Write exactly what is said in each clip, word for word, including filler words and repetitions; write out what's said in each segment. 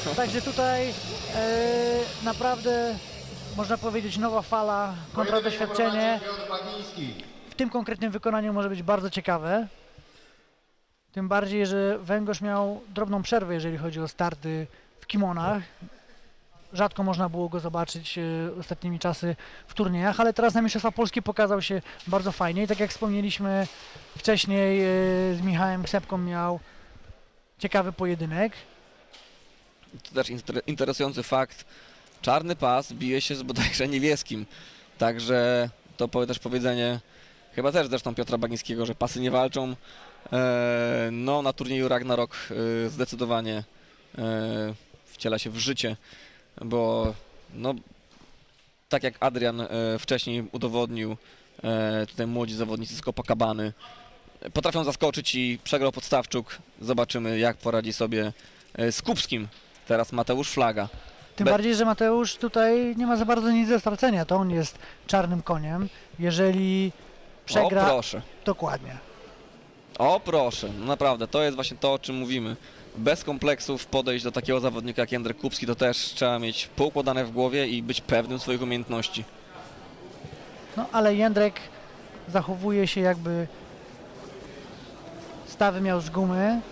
Także tutaj e, naprawdę można powiedzieć nowa fala, kontra doświadczenie. W tym konkretnym wykonaniu może być bardzo ciekawe. Tym bardziej, że Węgorz miał drobną przerwę, jeżeli chodzi o starty w kimonach. Rzadko można było go zobaczyć e, ostatnimi czasy w turniejach, ale teraz na Mistrzostwa Polski pokazał się bardzo fajnie. I tak jak wspomnieliśmy wcześniej, e, z Michałem Sepką miał ciekawy pojedynek. To też inter interesujący fakt. Czarny pas bije się z bodajże niebieskim. Także to też powiedzenie, chyba też zresztą Piotra Bagińskiego, że pasy nie walczą. E, no na turnieju Ragnarok e, zdecydowanie e, wciela się w życie, bo no tak jak Adrian e, wcześniej udowodnił, e, tutaj młodzi zawodnicy z Copacabany potrafią zaskoczyć i przegrał Podstawczuk. Zobaczymy, jak poradzi sobie e, z Kubskim. Teraz Mateusz Flaga. Tym Be bardziej, że Mateusz tutaj nie ma za bardzo nic do stracenia, to on jest czarnym koniem. Jeżeli przegra... O proszę. Dokładnie. O proszę, no naprawdę, to jest właśnie to, o czym mówimy. Bez kompleksów podejść do takiego zawodnika jak Jędrek Kubski, to też trzeba mieć poukładane w głowie i być pewnym swoich umiejętności. No ale Jędrek zachowuje się, jakby stawy miał z gumy.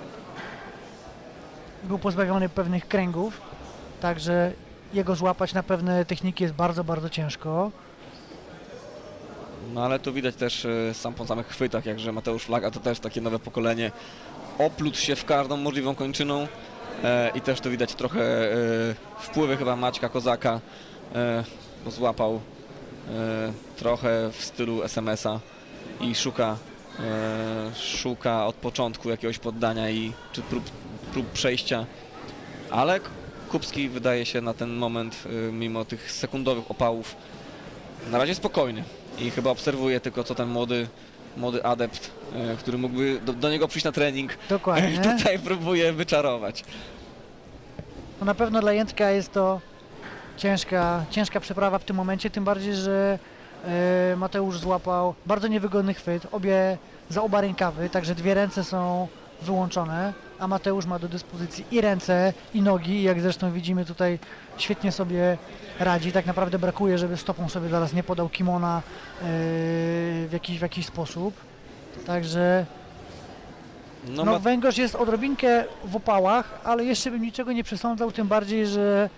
Był pozbawiony pewnych kręgów, także jego złapać na pewne techniki jest bardzo, bardzo ciężko. No ale tu widać też y, sam po samych chwytach, jakże Mateusz Flaga to też takie nowe pokolenie. Oplótł się w każdą możliwą kończyną e, i też tu widać trochę e, wpływy chyba Maćka Kozaka, e, bo złapał e, trochę w stylu es em es a i szuka, e, szuka od początku jakiegoś poddania i czy prób, prób przejścia, ale Kubski wydaje się na ten moment, e, mimo tych sekundowych opałów, na razie spokojny. I chyba obserwuje tylko, co ten młody, młody adept, e, który mógłby do, do niego przyjść na trening, Dokładnie. tutaj próbuje wyczarować. No na pewno dla Jędrka jest to ciężka, ciężka przeprawa w tym momencie, tym bardziej, że e, Mateusz złapał bardzo niewygodny chwyt, obie za oba rękawy, także dwie ręce są wyłączone, a Mateusz ma do dyspozycji i ręce, i nogi, jak zresztą widzimy tutaj świetnie sobie radzi. Tak naprawdę brakuje, żeby stopą sobie zaraz nie podał kimona yy, w, jakiś, w jakiś sposób. Także No, no, ma... Węgorz jest odrobinkę w opałach, ale jeszcze bym niczego nie przesądzał, tym bardziej, że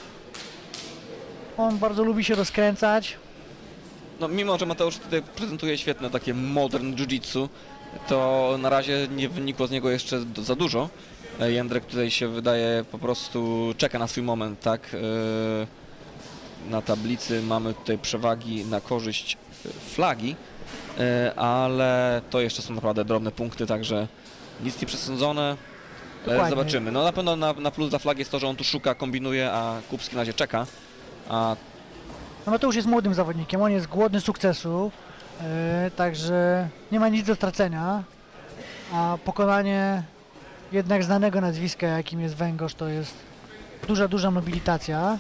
on bardzo lubi się rozkręcać. no mimo, że Mateusz tutaj prezentuje świetne takie modern jiu-jitsu, to na razie nie wynikło z niego jeszcze do, za dużo. Jędrek tutaj się wydaje po prostu czeka na swój moment, tak? Yy, na tablicy mamy tutaj przewagi na korzyść Flagi, yy, ale to jeszcze są naprawdę drobne punkty, także nic nie przesądzone. Yy, zobaczymy. No na pewno na, na plus dla Flagi jest to, że on tu szuka, kombinuje, a Kubski na razie czeka. A... No Mateusz jest młodym zawodnikiem, on jest głodny sukcesu, yy, także nie ma nic do stracenia, a pokonanie jednak znanego nazwiska, jakim jest Węgorz, to jest duża, duża mobilitacja.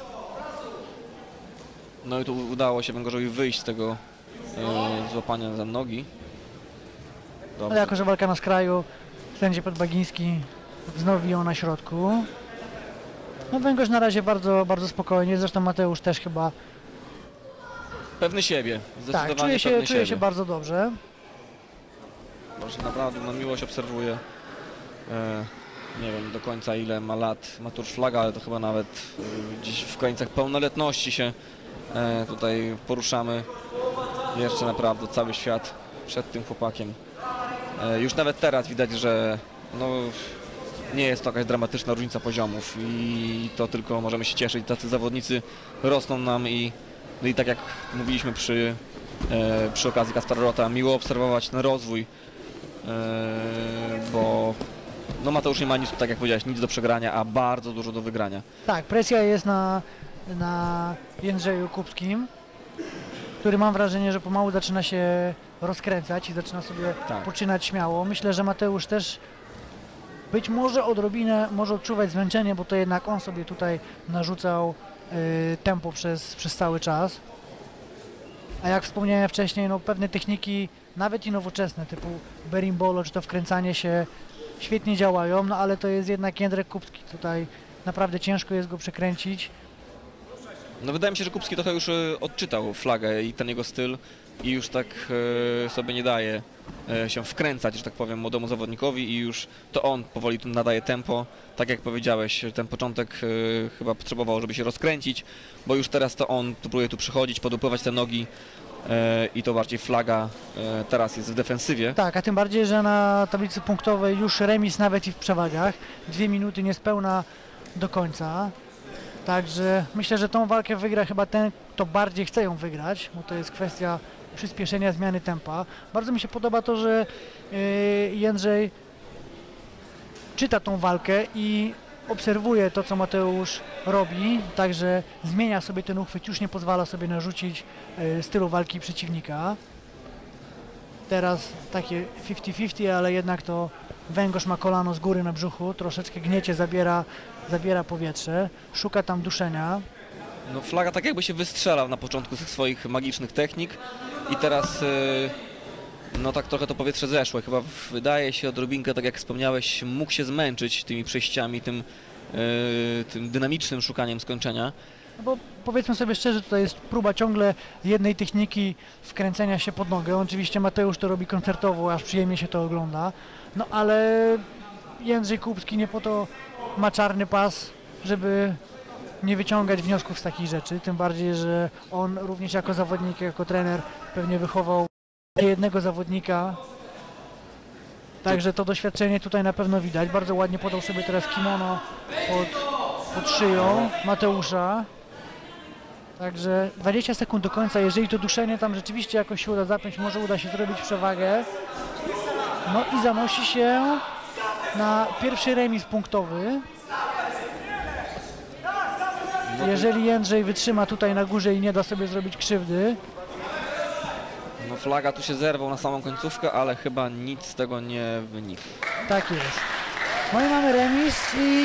No i tu udało się Węgorzowi wyjść z tego e, złapania za nogi. Ale jako, że walka na skraju, sędzia Podbagiński wznowi ją na środku. No Węgorz na razie bardzo, bardzo spokojnie, zresztą Mateusz też chyba... Pewny siebie, zdecydowanie tak, czuje się, pewny czuje siebie. się bardzo dobrze. Może naprawdę na miłość obserwuję. E, nie wiem do końca ile ma lat Mateusz Flaga, ale to chyba nawet e, gdzieś w końcach pełnoletności się e, tutaj poruszamy. Jeszcze naprawdę cały świat przed tym chłopakiem. E, już nawet teraz widać, że no, nie jest to jakaś dramatyczna różnica poziomów i to tylko możemy się cieszyć. Tacy zawodnicy rosną nam i, no i tak jak mówiliśmy przy, e, przy okazji Kaspara Rota, miło obserwować ten rozwój, e, bo no Mateusz nie ma nic, tak jak powiedziałeś, nic do przegrania, a bardzo dużo do wygrania. Tak, presja jest na, na Jędrzeju Kubskim, który mam wrażenie, że pomału zaczyna się rozkręcać i zaczyna sobie tak. poczynać śmiało. Myślę, że Mateusz też być może odrobinę może odczuwać zmęczenie, bo to jednak on sobie tutaj narzucał y, tempo przez, przez cały czas. A jak wspomniałem wcześniej, no pewne techniki, nawet i nowoczesne, typu berimbolo, czy to wkręcanie się, świetnie działają, no ale to jest jednak Jędrek Kubski. Tutaj naprawdę ciężko jest go przekręcić. No wydaje mi się, że Kubski trochę już e, odczytał flagę i ten jego styl i już tak e, sobie nie daje e, się wkręcać, że tak powiem, młodemu zawodnikowi i już to on powoli tu nadaje tempo. Tak jak powiedziałeś, ten początek e, chyba potrzebował, żeby się rozkręcić, bo już teraz to on próbuje tu przychodzić, podupływać te nogi e, i to bardziej flaga e, teraz jest w defensywie. Tak, a tym bardziej, że na tablicy punktowej już remis nawet i w przewagach. Dwie minuty niespełna do końca. Także myślę, że tą walkę wygra chyba ten, kto bardziej chce ją wygrać, bo to jest kwestia przyspieszenia zmiany tempa. Bardzo mi się podoba to, że yy, Jędrzej czyta tą walkę i obserwuje to, co Mateusz robi, także zmienia sobie ten uchwyt, już nie pozwala sobie narzucić yy, stylu walki przeciwnika. Teraz takie fifty fifty, ale jednak to Węgorz ma kolano z góry na brzuchu, troszeczkę gniecie, zabiera, zabiera powietrze, szuka tam duszenia. No flaga tak jakby się wystrzelał na początku z tych swoich magicznych technik i teraz y, no tak trochę to powietrze zeszło. Chyba wydaje się odrobinkę, tak jak wspomniałeś, mógł się zmęczyć tymi przejściami, tym, y, tym dynamicznym szukaniem skończenia. No bo powiedzmy sobie szczerze, to jest próba ciągle jednej techniki wkręcenia się pod nogę. Oczywiście Mateusz to robi koncertowo, aż przyjemnie się to ogląda. No ale Jędrzej Kubski nie po to ma czarny pas, żeby nie wyciągać wniosków z takich rzeczy. Tym bardziej, że on również jako zawodnik, jako trener pewnie wychował jednego zawodnika. Także to doświadczenie tutaj na pewno widać. Bardzo ładnie podał sobie teraz kimono pod, pod szyją Mateusza. Także dwadzieścia sekund do końca, jeżeli to duszenie tam rzeczywiście jakoś się uda zapiąć, może uda się zrobić przewagę. No i zanosi się na pierwszy remis punktowy. Jeżeli Jędrzej wytrzyma tutaj na górze i nie da sobie zrobić krzywdy. No flaga tu się zerwał na samą końcówkę, ale chyba nic z tego nie wynikło. Tak jest. No i mamy remis i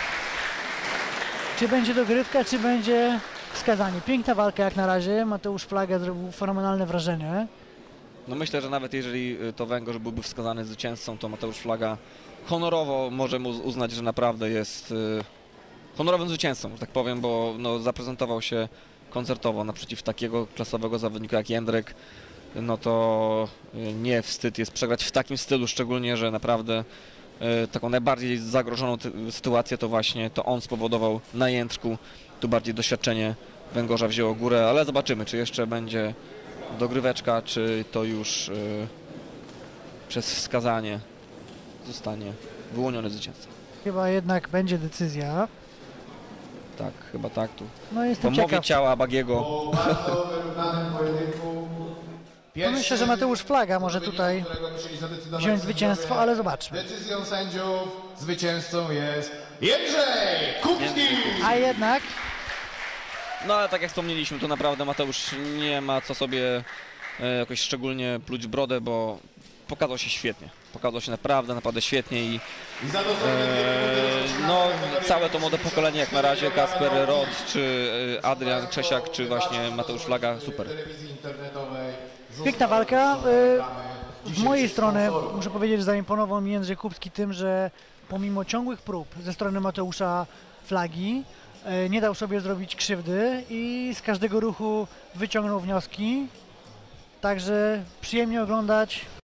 czy będzie dogrywka, czy będzie wskazanie. Piękna walka jak na razie. Mateusz Flaga zrobił fenomenalne wrażenie. No myślę, że nawet jeżeli to Węgorz byłby wskazany zwycięzcą, to Mateusz Flaga honorowo może mu uznać, że naprawdę jest y, honorowym zwycięzcą, że tak powiem, bo no, zaprezentował się koncertowo naprzeciw takiego klasowego zawodnika jak Jędrek. No to y, nie wstyd jest przegrać w takim stylu, szczególnie, że naprawdę y, taką najbardziej zagrożoną sytuację to właśnie to on spowodował na Jędrku. Tu bardziej doświadczenie Węgorza wzięło górę, ale zobaczymy, czy jeszcze będzie dogryweczka, czy to już y, przez wskazanie zostanie wyłoniony zwycięzca. Chyba jednak będzie decyzja. Tak, chyba tak tu. No jestem Po mowie ciekaw. ciała Bagiego. Po bardzo wyrównanym pojedynku. No myślę, że Mateusz Flaga może tutaj wziąć zwycięstwo, ale zobaczmy. Decyzją sędziów zwycięzcą jest Jędrzej Kubski! A jednak No ale tak jak wspomnieliśmy, to naprawdę Mateusz nie ma co sobie e, jakoś szczególnie pluć w brodę, bo pokazał się świetnie. Pokazał się naprawdę, naprawdę świetnie i I za to e, no całe to młode pokolenie jak na razie, Kasper Rod, czy e, Adrian Czesiak, czy właśnie Mateusz Flaga, super. telewizji internetowej. piękna walka. Y, Z mojej strony muszę powiedzieć, że zaimponował mi Jędrzej Kubski tym, że pomimo ciągłych prób ze strony Mateusza Flagi y, nie dał sobie zrobić krzywdy i z każdego ruchu wyciągnął wnioski. Także przyjemnie oglądać